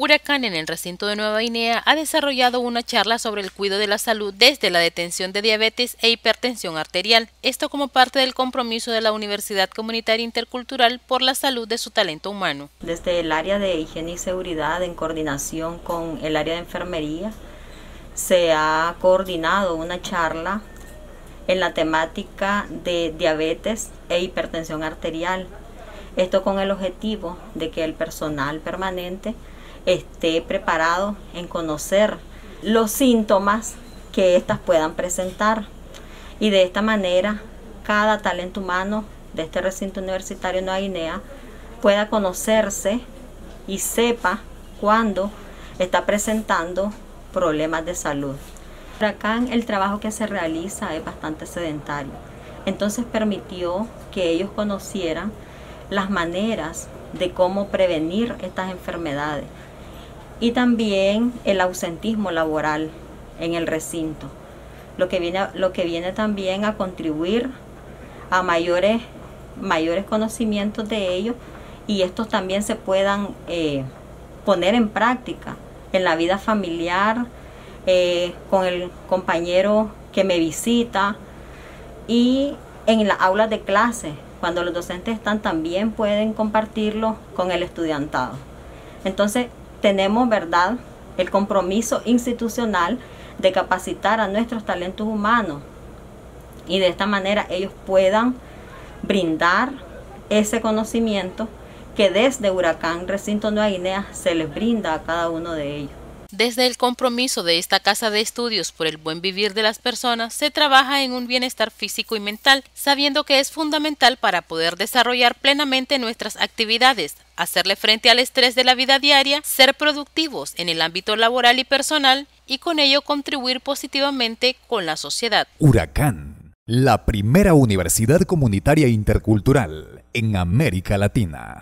Huracán en el recinto de Nueva Guinea ha desarrollado una charla sobre el cuidado de la salud desde la detención de diabetes e hipertensión arterial, esto como parte del compromiso de la Universidad Comunitaria Intercultural por la salud de su talento humano. Desde el área de higiene y seguridad, en coordinación con el área de enfermería, se ha coordinado una charla en la temática de diabetes e hipertensión arterial. Esto con el objetivo de que el personal permanente esté preparado en conocer los síntomas que éstas puedan presentar, y de esta manera cada talento humano de este recinto universitario de Nueva Guinea pueda conocerse y sepa cuándo está presentando problemas de salud. Acá el trabajo que se realiza es bastante sedentario, entonces permitió que ellos conocieran las maneras de cómo prevenir estas enfermedades y también el ausentismo laboral en el recinto, lo que viene también a contribuir a mayores conocimientos de ellos, y estos también se puedan poner en práctica en la vida familiar, con el compañero que me visita, y en las aulas de clase, cuando los docentes están, también pueden compartirlo con el estudiantado. Entonces tenemos, ¿verdad?, el compromiso institucional de capacitar a nuestros talentos humanos, y de esta manera ellos puedan brindar ese conocimiento que desde Huracán Recinto Nueva Guinea se les brinda a cada uno de ellos. Desde el compromiso de esta casa de estudios por el buen vivir de las personas, se trabaja en un bienestar físico y mental, sabiendo que es fundamental para poder desarrollar plenamente nuestras actividades, hacerle frente al estrés de la vida diaria, ser productivos en el ámbito laboral y personal, y con ello contribuir positivamente con la sociedad. Huracán, la primera universidad comunitaria intercultural en América Latina.